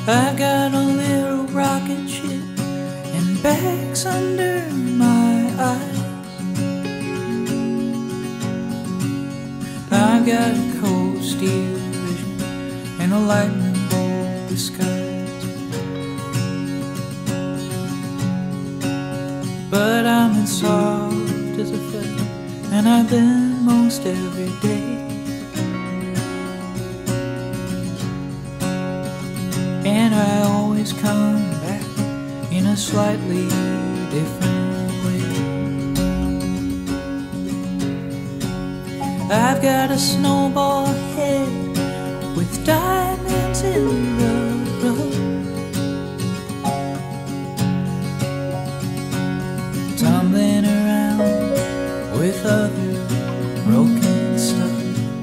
I got a little rocket ship and bags under my eyes. I got a cold steel vision and a lightning bolt disguise. But I'm as soft as a feather, and I've been most every day. And I always come back in a slightly different way. I've got a snowball head with diamonds in the rough, tumbling around with other broken stuff.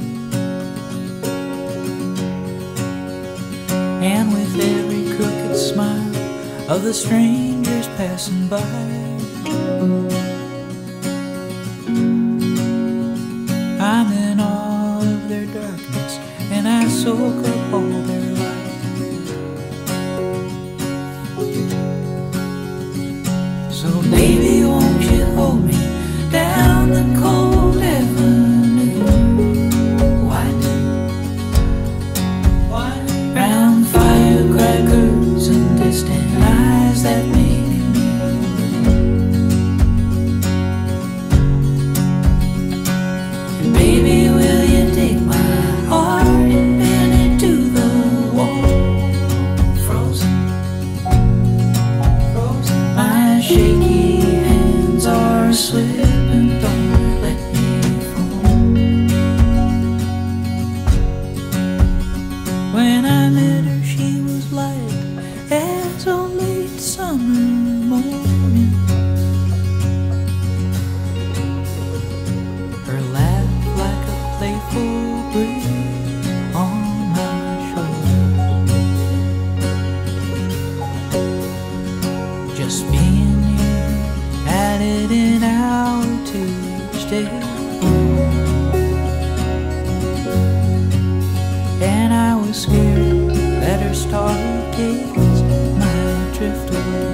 And with every crooked smile of the strangers passing by, I'm in all of their darkness, and I soak up all their light. So baby, won't you hold me down the cold avenue, round firecrackers and distant eyes that make me blue. Baby, will you take my heart and bend it to the wall? Frozen, my shaky hands are slipping, don't let me fall. When I met her, she was light as a late summer morning. Her laugh like a playful breeze on my shoulder. Just being here added an hour to each day. And I was scared that her starry gaze might drift away.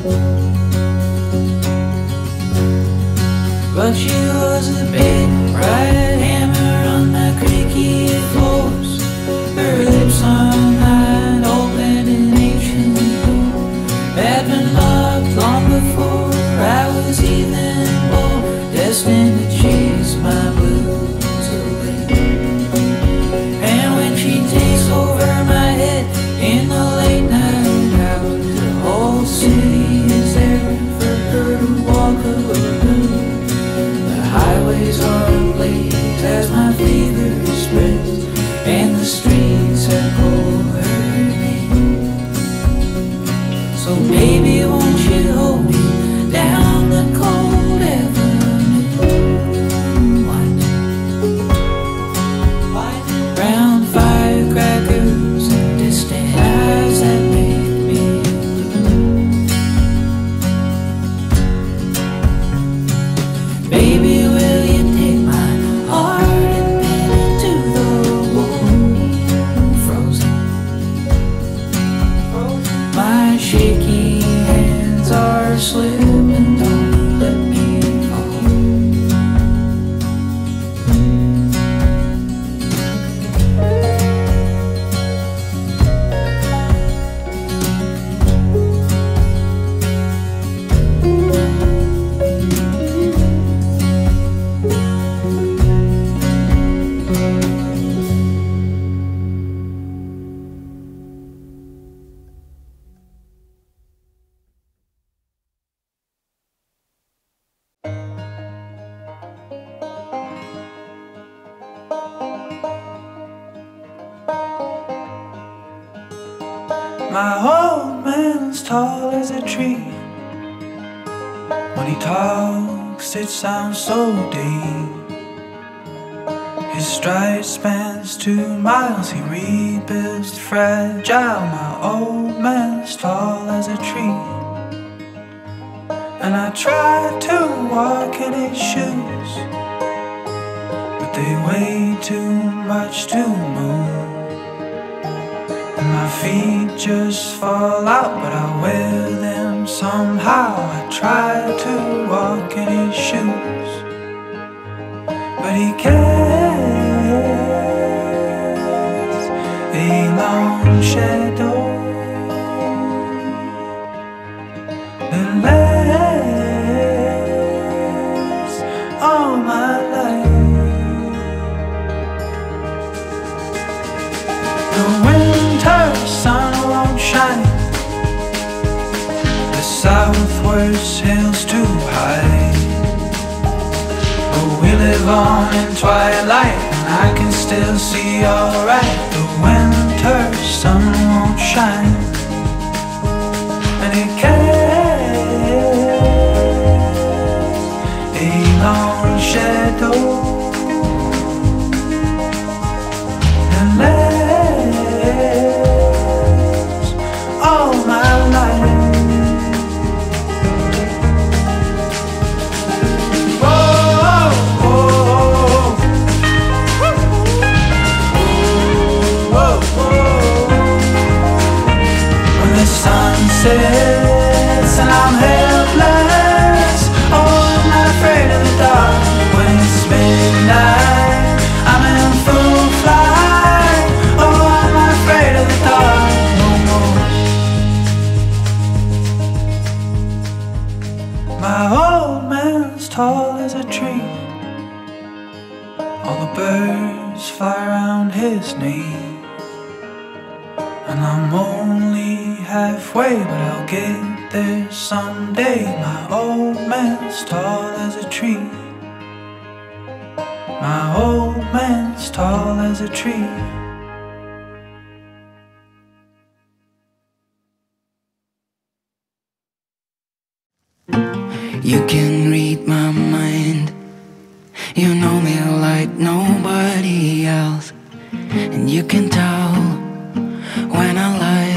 But she was a big bright hammer on the creaky floors. Her lips on mine opened an ancient door, had been locked long before I was even born, destined to chase my blues away. And when she takes over my head in the late night hours, the whole city is there for her to walk alone. The highways are ablaze as my fever spreads, and the streets echo her name. So baby, won't you hold me down the cold avenue, round firecrackers and distant eyes that make me blue. Baby, will you take my heart and bend it to the wall? Frozen, my shaky hands are slipping, don't let me fall. My old man's tall as a tree. When he talks, it sounds so deep. His stride spans 2 miles, he rebuilds the fragile. My old man's tall as a tree. And I try to walk in his shoes, but they weigh too much to move. And my my feet just fall out, but I wear them somehow. I try to walk in his shoes, but he casts a long shadow that lasts all my life. The winter sun won't shine, the southwest hill's too high, but we live on in twilight, and I can still see alright. The winter sun won't shine, and it casts a long shadow that lasts all my life. Sunsets and I'm helpless. Oh, I'm not afraid of the dark. When it's midnight, I'm in full flight. Oh, I'm not afraid of the dark no more. My old man's tall as a tree. All the birds fly around his knee, and I'm only halfway, but I'll get there someday. My old man's tall as a tree. My old man's tall as a tree. You can read my mind. You know me like nobody else, and you can tell when I lie.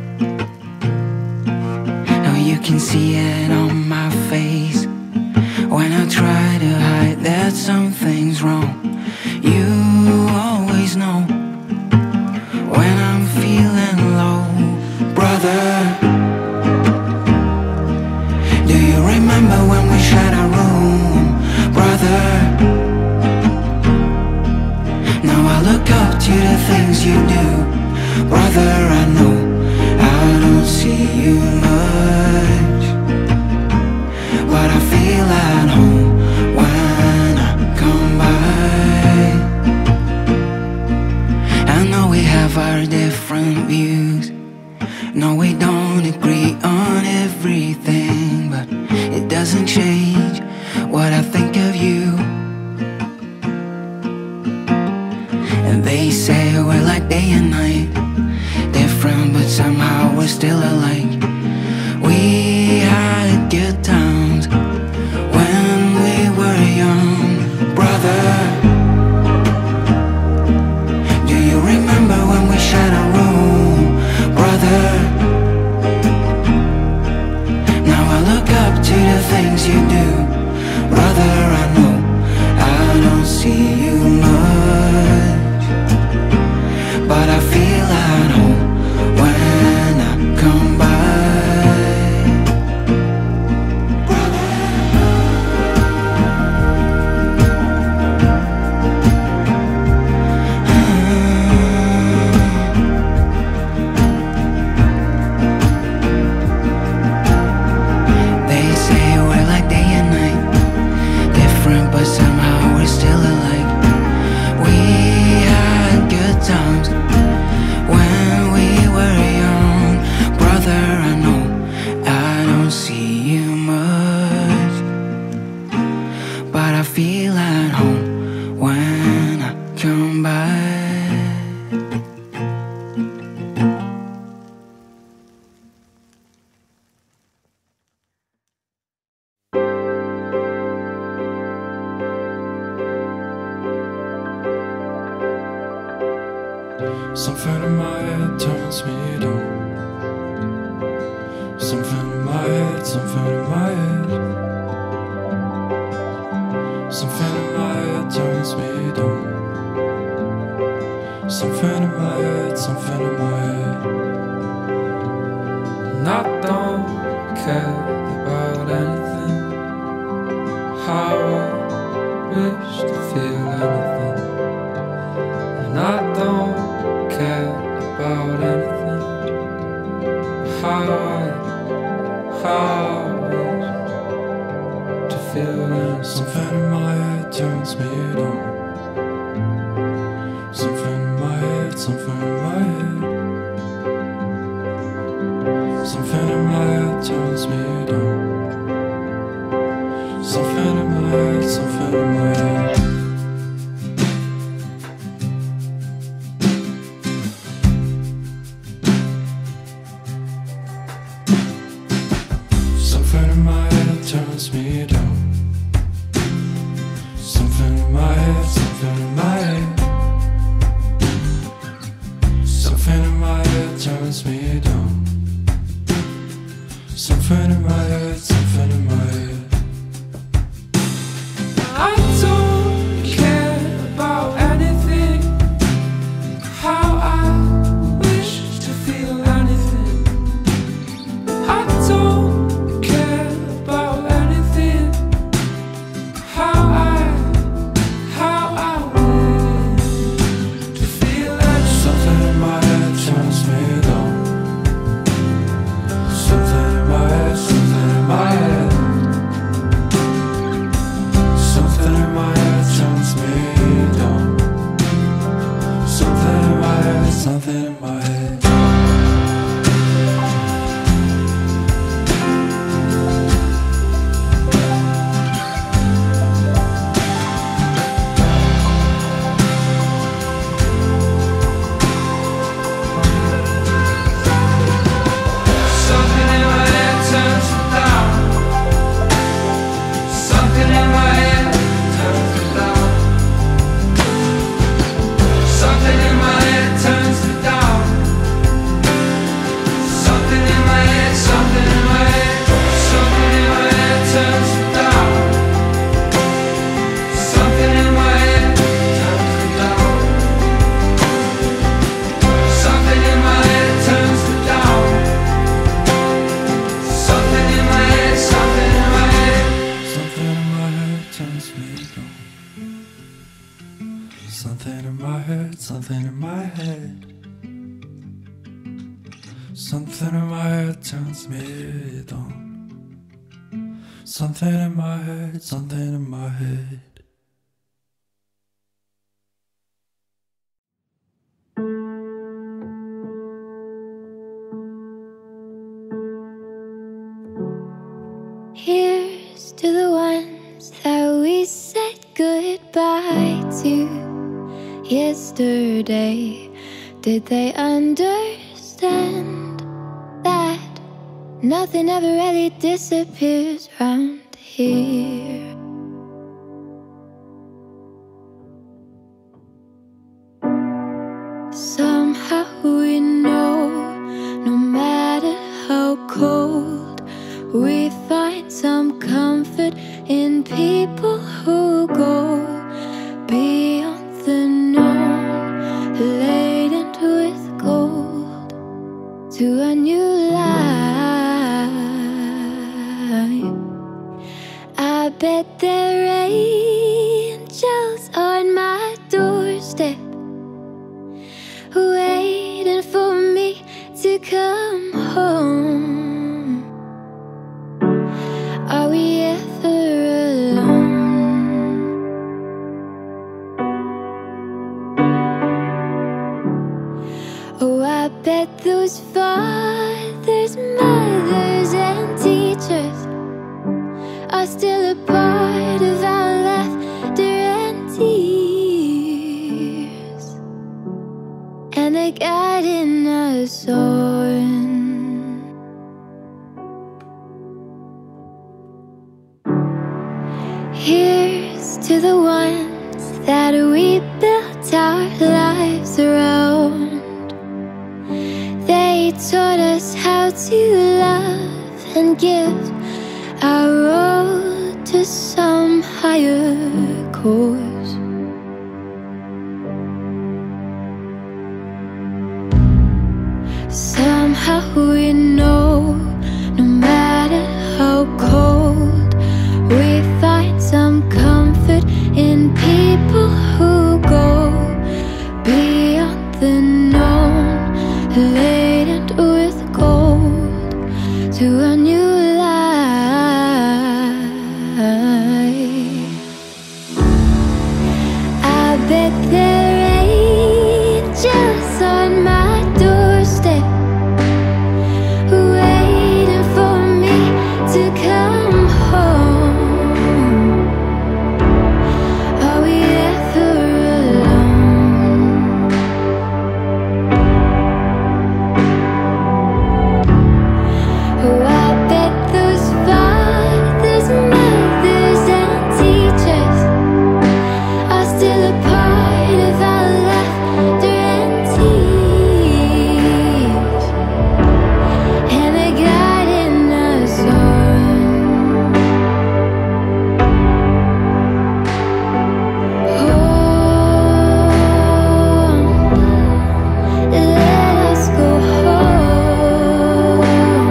You can see it on my face when I try to hide that something's wrong. You always know when I'm feeling low, brother. Do you remember when we shared our room, brother? Now I look up to the things you do, brother. I know I don't see you much, but I feel at home when I come by. I know we have our different views. No, we don't agree on everything, but it doesn't change what I think of you. And they say we're like day and night, different but somehow we're still alike. We had good times when we were young, brother. Do you remember when we shared a room, brother? Now I look up to the things you do, brother. I know I don't see you much, but I feel at home when I come by. They say we're like day and night, different but somehow we're still alike. We had good times when we were young, brother. I know I don't see you much, but I feel at home when I come by. Something in my head turns me down. Something in my head, something in my head. Something in my head turns me down. Something in my head something in my head. And I don't care about anything. How I wish to feel anything. And I don't care about anything. How I wish to feel anything. Something in my head turns me on. Something in my head, something in my head. Something in my head turns me on. Something in my head, something in my head. Something in my head turns me down. Something in my head, something in my head. Something in my head turns me down. Something in my head, something in my head. I don't care about anything. How I wish to feel anything. I don't care about anything. How I wish to feel anything. Something in my head turns me down. Something in my head, something in my head. Something in my head turns me down. Something in my head, something in my head. Something in my head turns me down. Something in my head turns me down. Something in my head turns me down. Something in my head, something in my head. Something in my head turns me down. Something in my head turns me down. Something in my head turns me down. Something in my head, something in my head. Something in my head turns me down. Something in my head, something in my head. Something in my head turns me down. Something in my head, something in my head. Here's to the ones that we said goodbye to yesterday. Did they understand that nothing ever really disappears round here? Somehow we know, no matter how cold, we find some comfort in people who go beyond the known, laden with gold to a new life. I bet there are angels on my doorstep, waiting for me to come home. Are we ever alone? Oh, I bet those fathers, mothers, and teachers are still a part of our laughter and tears, and they're guiding us on. Here's to the ones that we built our lives around. They taught us how to love and give our all to some higher cause. bet there are angels on my doorstep, waiting for me to come home. Are we ever alone? Oh, I bet those fathers, mothers, and teachers are still a part of our laughter and tears, and they're guiding us on. Home, let us go home.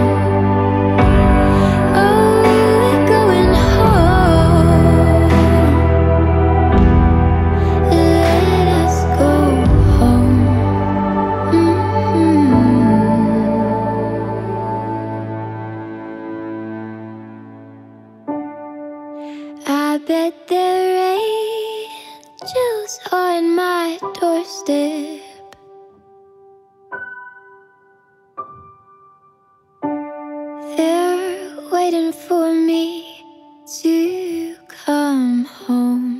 Oh, we're going home. Let us go home. I bet there are angels on my doorstep, they're waiting for me to come home.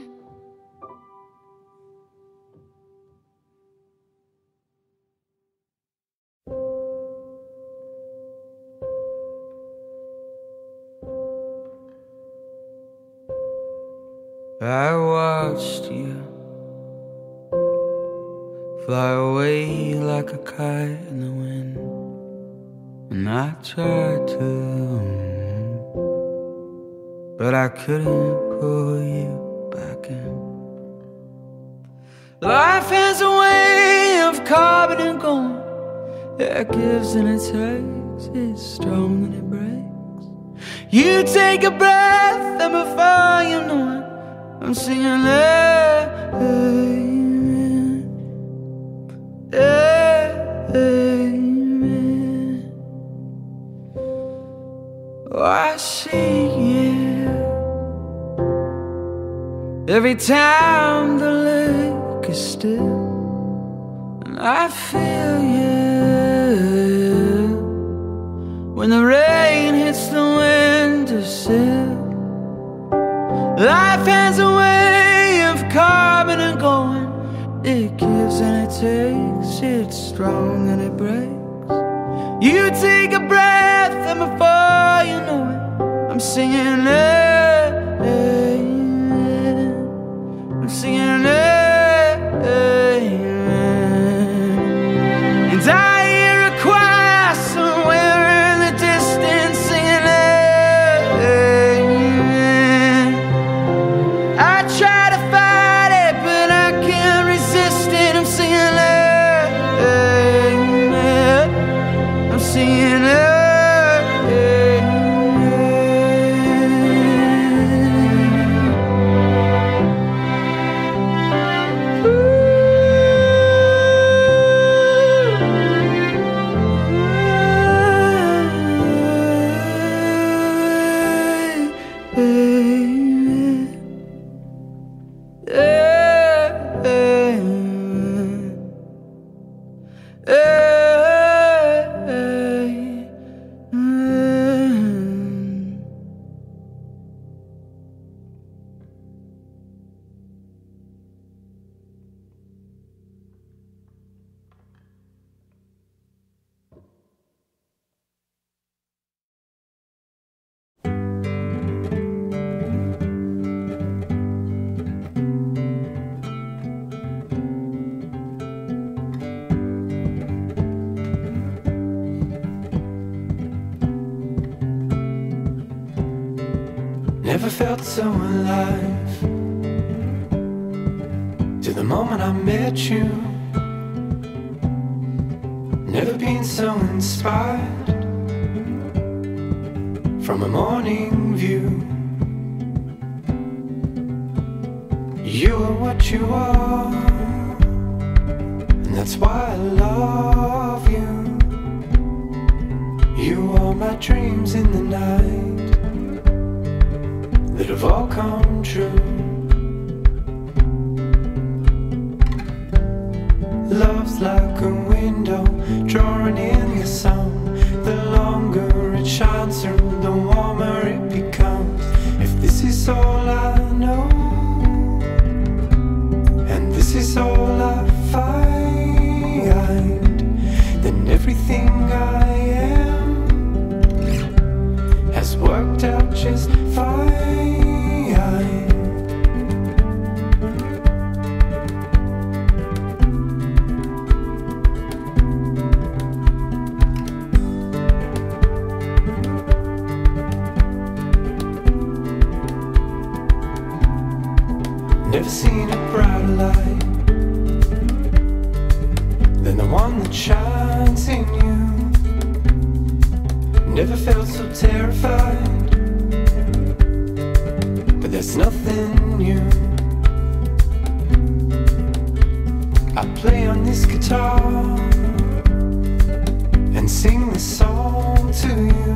I watched you fly away like a kite in the wind, and I tried to, but I couldn't pull you back in. Life has a way of coming and going. It gives and it takes, it's strong and it breaks. You take a breath and before you know it, I'm singing amen, amen. Oh, I see you every time the lake is still, and I feel you when the rain hits the windowsill. Life has a way of coming and going. It gives and it takes, it's strong and it breaks. You take a breath and before you know it, I'm singing amen. I'm singing amen. And I hear a choir somewhere in the distance singing amen. I try to fight it, but I can't resist it. I'm singing amen. I'm singing amen. Never felt so alive till the moment I met you. Never been so inspired from a morning view. You are what you are, and that's why I love you. You are my dreams in the night that have all come true. Love's like a window drawing in the sun. The longer it shines through, the warmer it becomes. If this is all I know, and this is all I find, then everything I am has worked out just fine. Never seen a brighter light than the one that shines in you. Never felt so terrified, but there's nothing new. I play on this guitar and sing this song to you,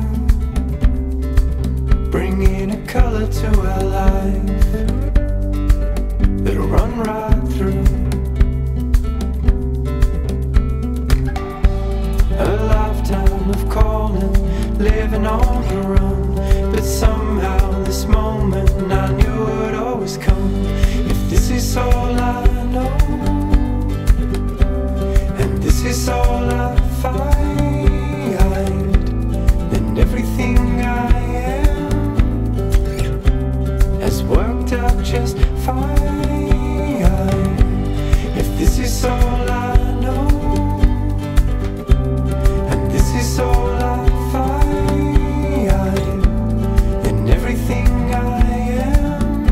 bringing a color to our life that'll run right through. A lifetime of calling, living on the run, but somehow this moment I knew would always come. If this is all I know, and this is all I find, then everything I am has worked out just fine. If this is all I know, and this is all I find, then everything I am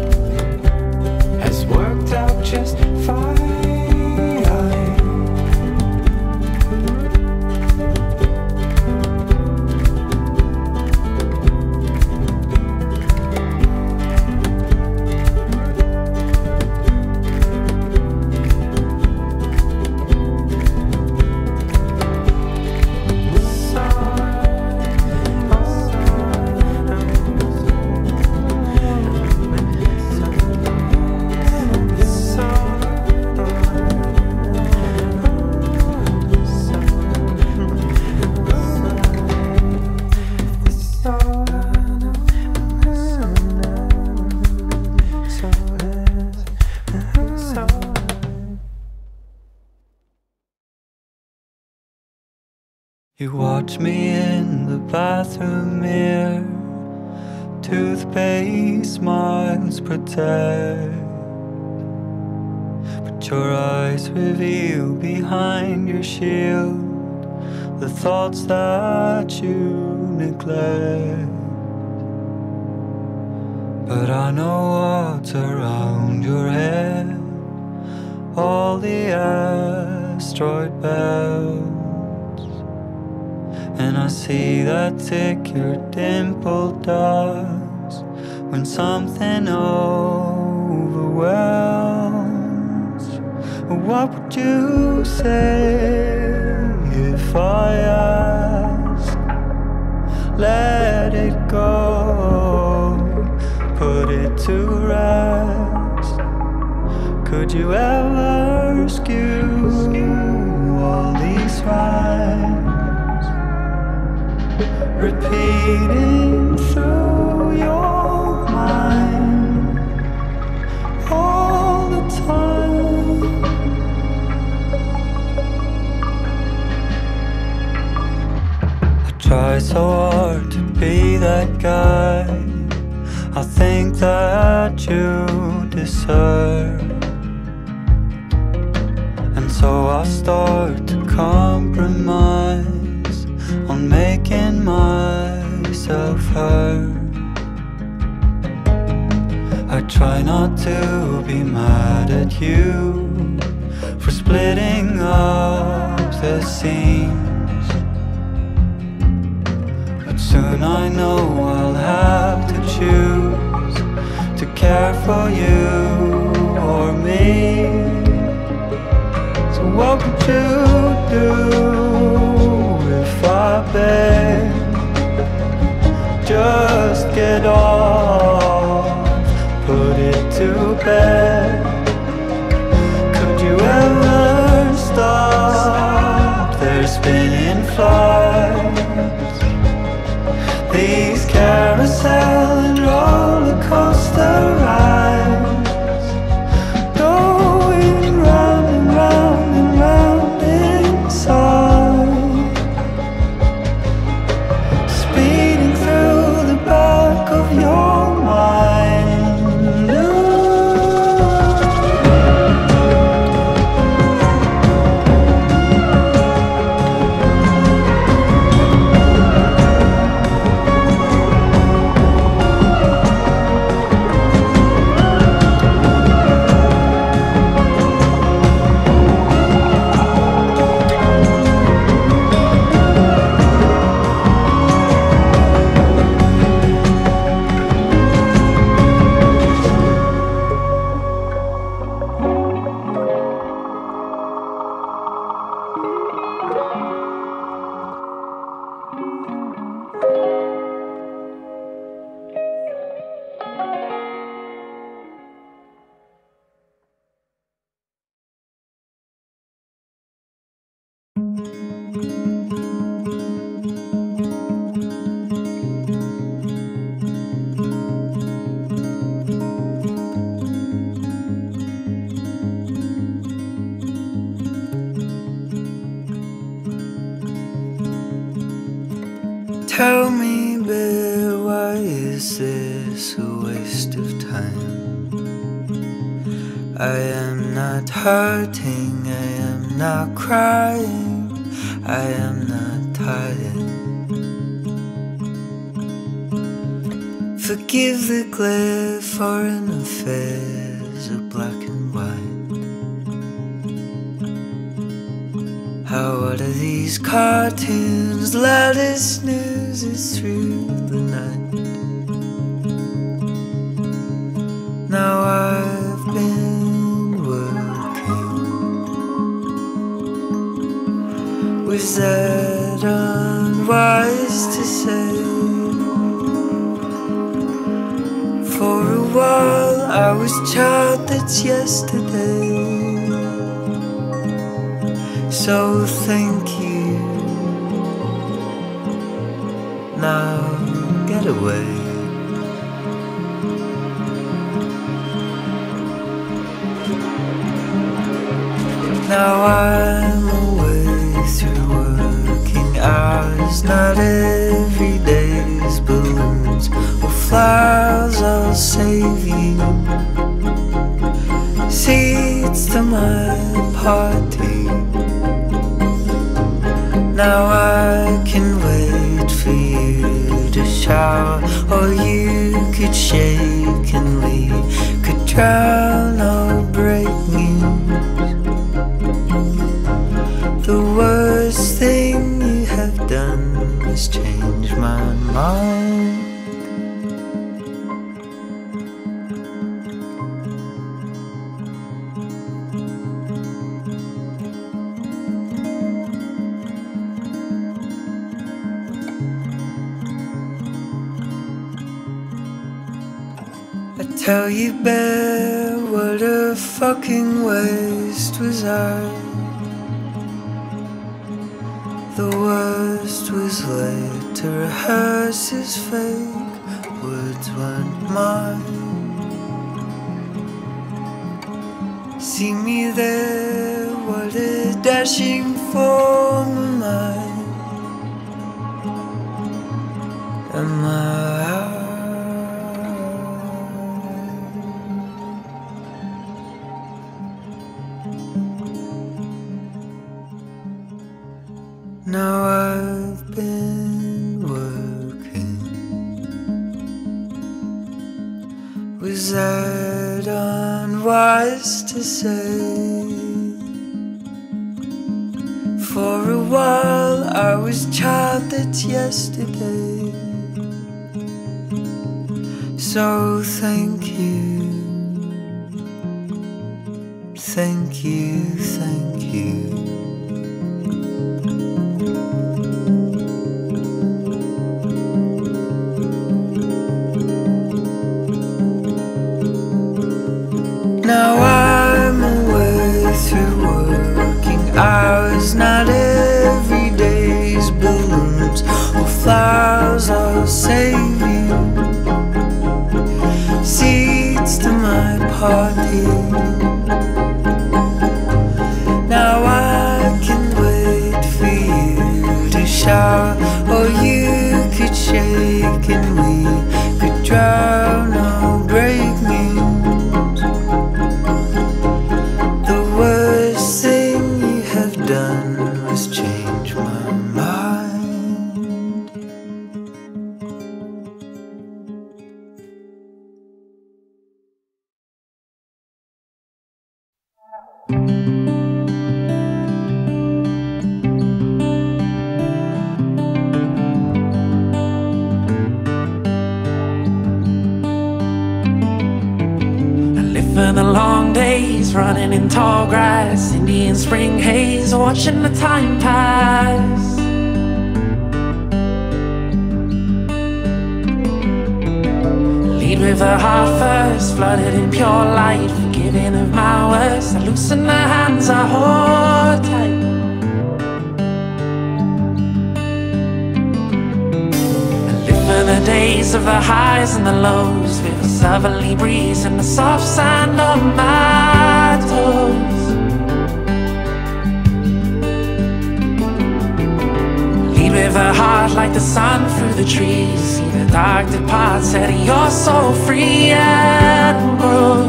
has worked out just fine. You watch me in the bathroom mirror, toothpaste smiles protect, but your eyes reveal behind your shield the thoughts that you neglect. But I know what's around your head, all the asteroid belts, and I see that tick your dimple does when something overwhelms. What would you say if I asked? Let it go, put it to rest. Could you ever skew all these rhymes, repeating through your mind all the time? I try so hard to be that guy I think that you deserve, and so I start to compromise on making myself heard. I try not to be mad at you for splitting up the scenes, but soon I know I'll have to choose to care for you or me. So what would you do if I beg? Just get off, put it to bed. Could you ever spinning flights. These carousel and roller coaster rides, going round and round and round inside, speeding through the back of your mind. Tell me, babe, why is this a waste of time? I am not hurting, I am not crying, I am not tired. Forgive the glare, foreign affairs are black and white. How what are these cartoons? Loudest news is through the night. Now I've been working. Was that unwise to say? For a while I was child that's yesterday. So thank you. Now get away. Now I'm away through working hours. Not every day's balloons or flowers I'll save you. Seats to my party. Now I can wait for you to shower, or you could shake and we could drown or break news. The worst thing you have done was change my mind. Tell you, bear, what a fucking waste was I. The worst was late to rehearse his fake words weren't mine. See me there, what a dashing form am I. Am I? Now I've been working. Was that unwise to say? For a while I was child that's yesterday. So thank you. Thank you, thank you. Now I'm away through working hours. Not every day heart here. Now I can wait for you to shout, or you could shake and we could drown or break me. The worst thing you have done was change my mind. For the long days, running in tall grass, Indian spring haze, watching the time pass. Lead with the heart first, flooded in pure light, forgiving of my worst. I loosen the hands I hold tight. I live for the days of the highs and the lows, with a southerly breeze and the soft sand on my toes. Lead with a heart like the sun through the trees, see the dark depart, setting your soul free and grow.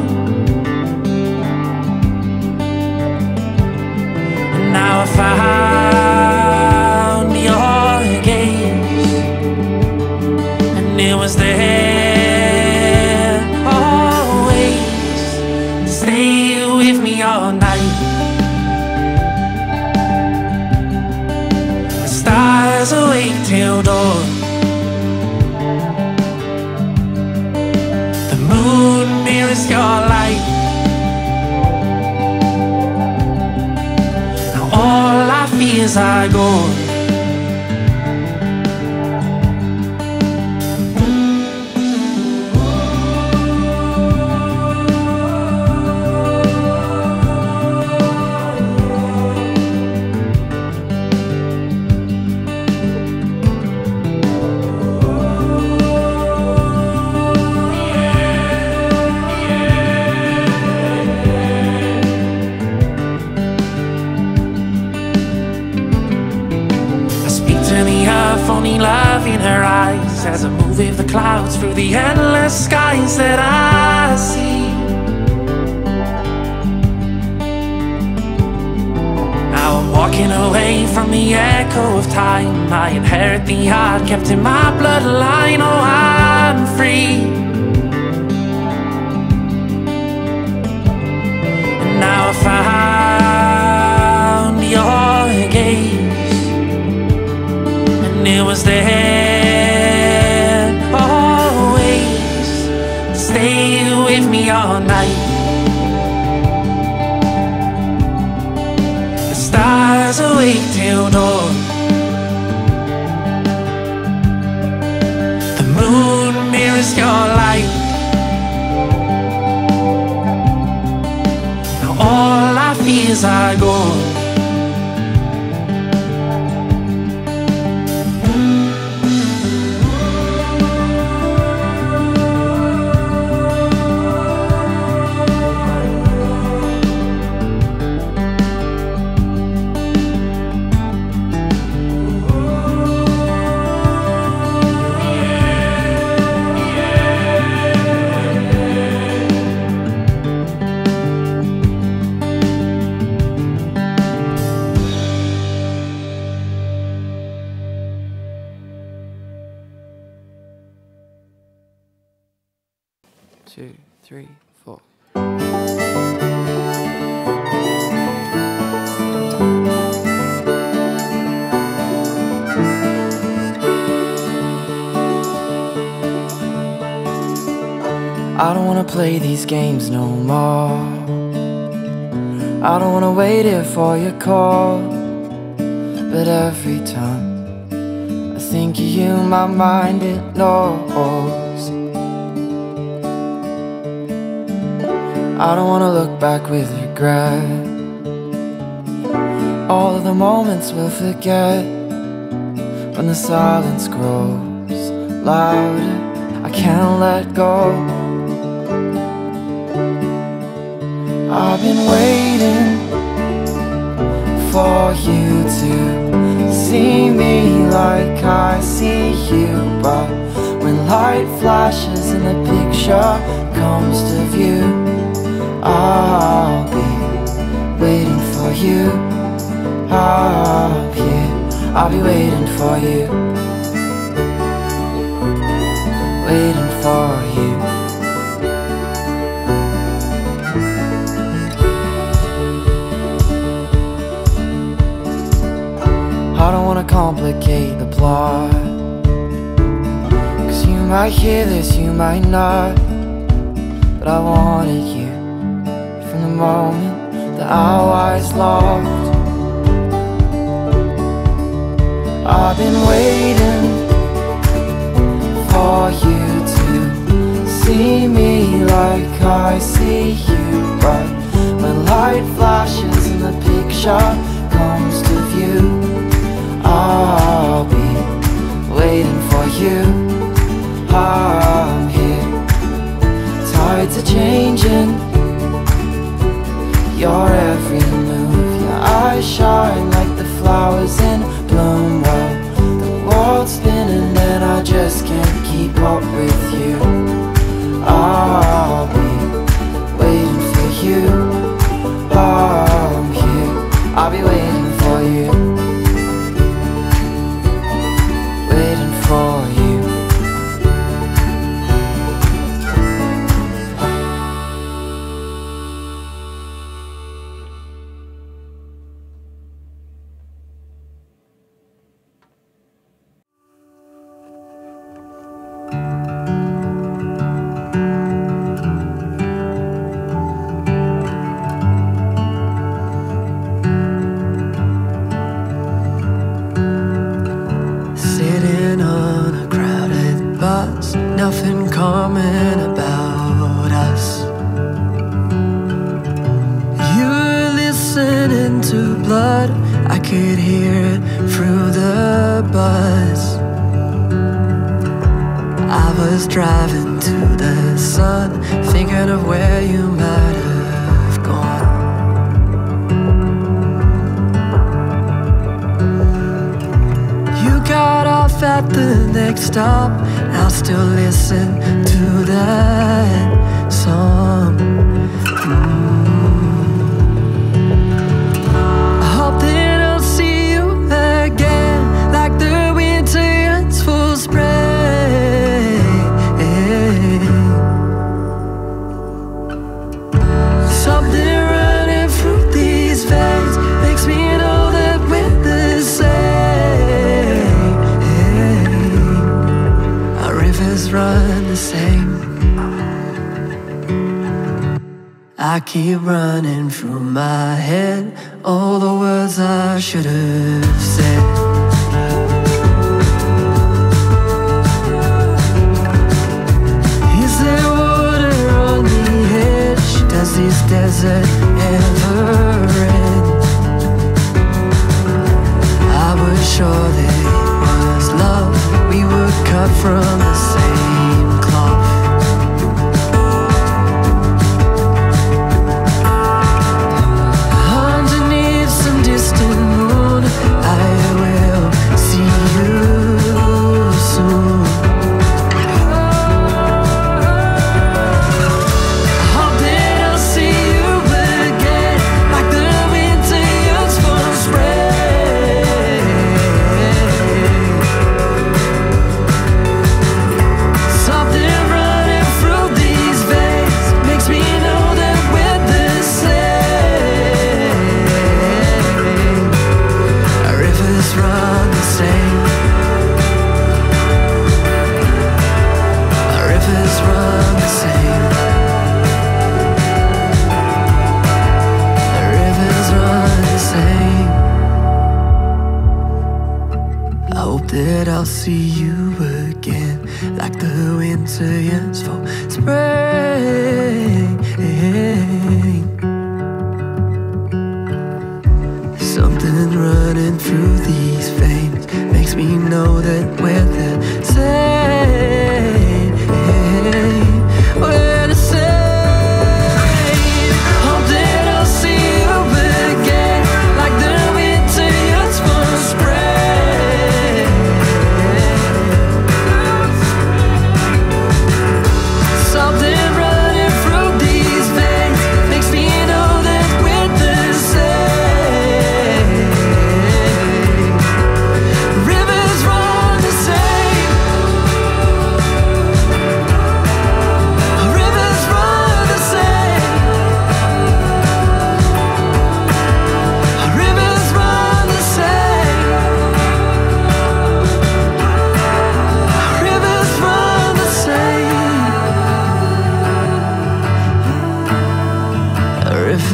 And now I found your gaze, and it was there always to stay with me all night. The stars awake till dawn, the moon mirrors your light. Now all our fears are gone. Only love in her eyes as I move with the clouds through the endless skies that I see. Now I'm walking away from the echo of time. I inherit the heart kept in my bloodline. Oh, I'm free. And now I found your gaze, it was there always to stay with me all night. The stars awake till dawn, the moon mirrors your light. Now all our fears are gone. Two, three, four. I don't wanna play these games no more. I don't wanna wait here for your call. But every time I think of you, my mind it knows. I don't wanna look back with regret. All of the moments we'll forget. When the silence grows louder, I can't let go. I've been waiting for you to see me like I see you. But when light flashes and the picture comes to view, I'll be waiting for you. I'll be waiting for you, waiting for you. I don't wanna complicate the plot, 'cause you might hear this, you might not. But I wanted you from the moment that our eyes locked. I've been waiting for you to see me like I see you. But when light flashes and the picture comes to view, I'll be waiting for you. I'm here, tides are changing, your every move. Your eyes shine like the flowers in bloom. Well, the world's spinning and I just can't keep up with you. I'll be waiting for you. I'm here, I'll be waiting for you, waiting for you. Sitting on a crowded bus, nothing common about us. You were listening to blood, I could hear it through the buzz. I was driving to the sun, thinking of where you might have gone. You got off at the next stop, I'll still listen to that song. I hope that I'll see you again, like the winter ends full spray. Something running through these veins makes me know that we're the same. Our rivers run the same. I keep running through my head all the words I should have said. Is there water on the edge? Does this desert ever end? I was sure that it was love, we were cut from the same cloth. Underneath some distant moon, I will see you soon. I hope that I'll see you again, like the winter yearns for spring. Something running through these veins makes me know that we're the same. Our rivers run the same. Our rivers run the same. Our rivers run the same. I hope that I'll see you again, like the winter yearns for spring. Something running through these veins makes me know that we're the same. We're the same. Hope that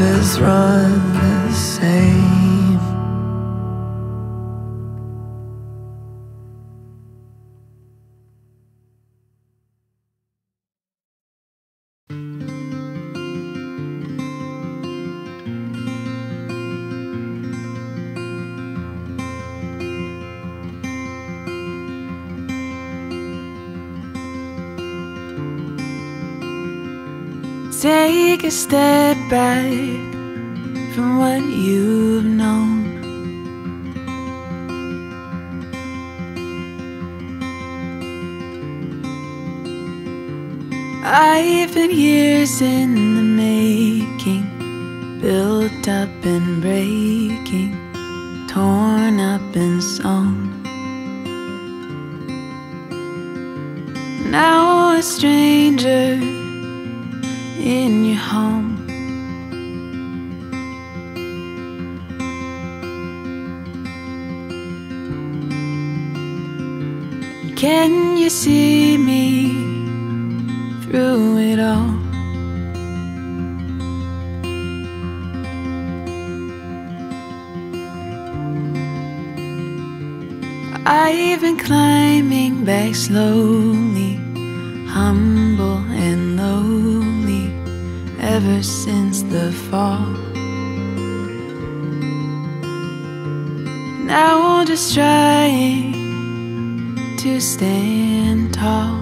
rivers run the same. Take a step back from what you've known. I've been years in the making, built up and breaking, torn up and sewn. Now a stranger in your home. Can you see me through it all? I've been climbing back slowly, humble and lowly, ever since the fall. Now just trying to stand tall.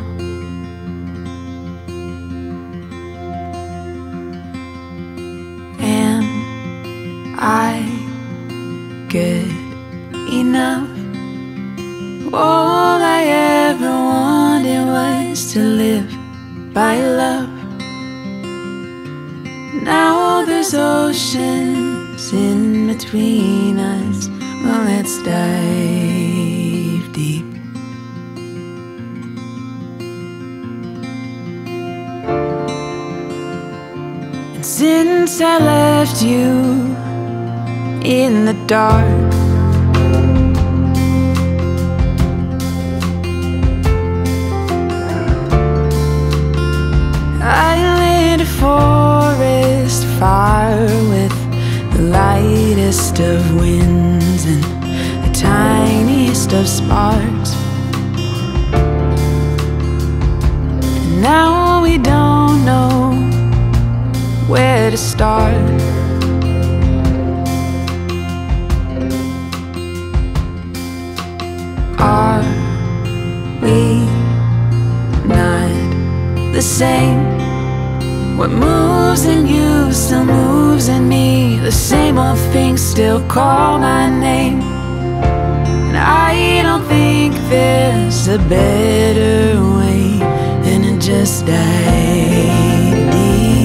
Am I good enough? All I ever wanted was to live by love. Now there's oceans in between us. Well, let's dive deep. And since I left you in the dark, I lit a forest fire with the lightest of winds and the tiniest of sparks. And now we don't know where to start. Are we not the same? What moves in you still moves in me. The same old things still call my name. And I don't think there's a better way than to just dive deep.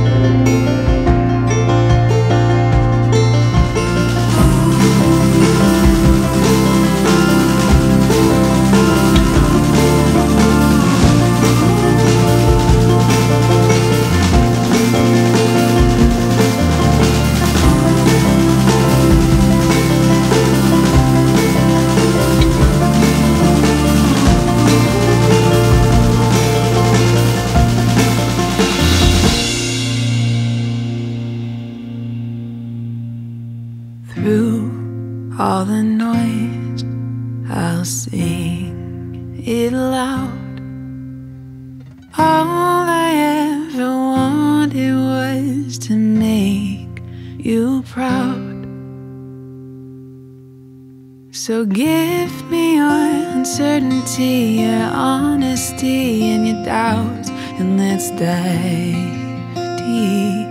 Through all the noise, I'll sing it loud. All I ever wanted was to make you proud. So give me your uncertainty, your honesty, and your doubts, and let's dive deep.